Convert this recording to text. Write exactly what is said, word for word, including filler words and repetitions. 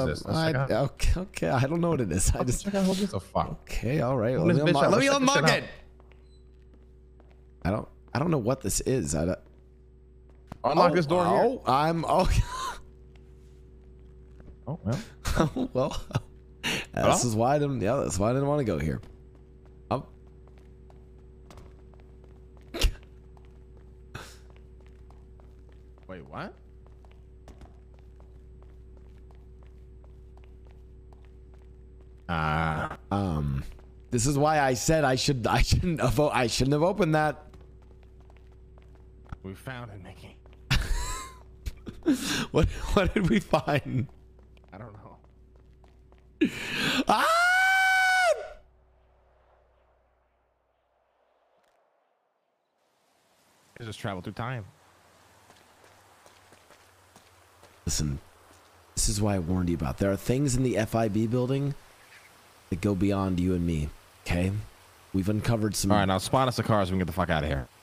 uh, this? I, okay, okay, I don't know what it is. I just check out what the fuck. Okay, all right. Let me unlock, let me unlock it. I don't. I don't know what this is. I don't. Unlock oh, this door oh, here. I'm. Oh. Oh well. Oh well. This is why I didn't. Yeah, that's why I didn't want to go here. Oh. Wait, what? Uh, um, this is why I said I should. I shouldn't have. I shouldn't have opened that. We found it, Mickey. What? What did we find? I don't know. Ah! It just traveled through time. Listen, this is why I warned you about. There are things in the F I B building that go beyond you and me. Okay, we've uncovered some. All right, now spawn us a car so we can get the fuck out of here.